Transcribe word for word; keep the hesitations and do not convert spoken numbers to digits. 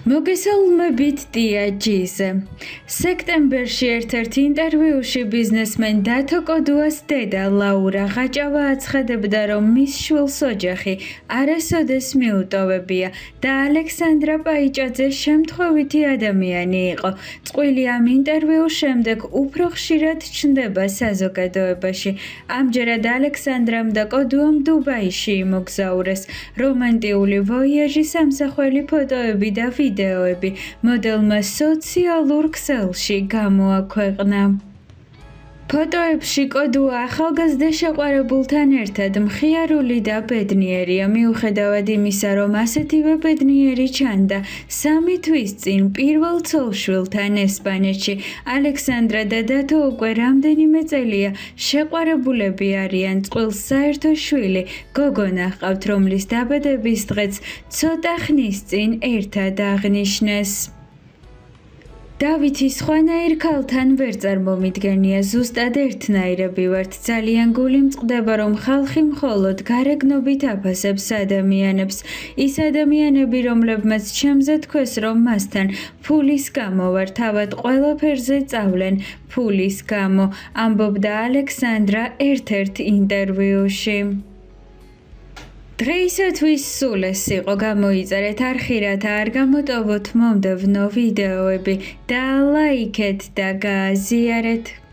მოგესალმებით ტიაჯიზე. სექტემბერში ერთ-ერთ ინტერვიუში ბიზნესმენ დათო კოდუას დედა ლაურა ღაჭავა აცხადებდა, რომ მის შვილს ოჯახი არასოდეს მიუტოვებია და ალექსანდრა პაიჭაძე შემთხვევითი ადამიანი იყო. წყვილი ამ ინტერვიუს შემდეგ უფრო ხშირად ჩნდება საზოგადოებაში. ამჯერად ალექსანდრამ და კოდუამ დუბაიში იმოგზაურეს. რომანტიული ვოიაჟი, სამსახველი ფოტოები და ვიდეოები მოდელმა სოციალურ ქსელში გამოაქვეყნა. ფოტოებში კოდუა ახალგაზრდა შეყვარებულთან ერთად მხიარული და ბედნიერია. მიუხედავად იმისა, რომ ასეთივე ბედნიერი ჩანდა სამი თვის წინ პირველ ცოლ-შვილთან ესპანეთში, ალექსანდრა და დათო უკვე რამდენიმე წელია შეყვარებულები არიან. წყვილს საერთო შვილი გოგონა ჰყავთ, რომლის დაბადების დღეც ცოტა ხნის წინ ერთად აღნიშნეს. დავითი სხვანაირ ქალთან ვერ წარმომიდგენია, ზუსტად ერთნაირები ვართ. ძალიან გული მწყდება, რომ ხალხი მხოლოდ გარეგნობით აფასებს ადამიანებს. ის ადამიანები, რომლებმაც ჩემზე თქვეს, რომ მასთან ფულის გამო ვარ, თავად ყველაფერზე წავლენ ფულის გამო, ამბობდა ალექსანდრა ერთ-ერთ ინტერვიუში. დღეისათვის სულ ეს იყო. გამოიწერეთ, არ ხირათ, არ გამოტოვოთ მომდევნო ვიდეოები და ლაიქეთ და გააზიარეთ.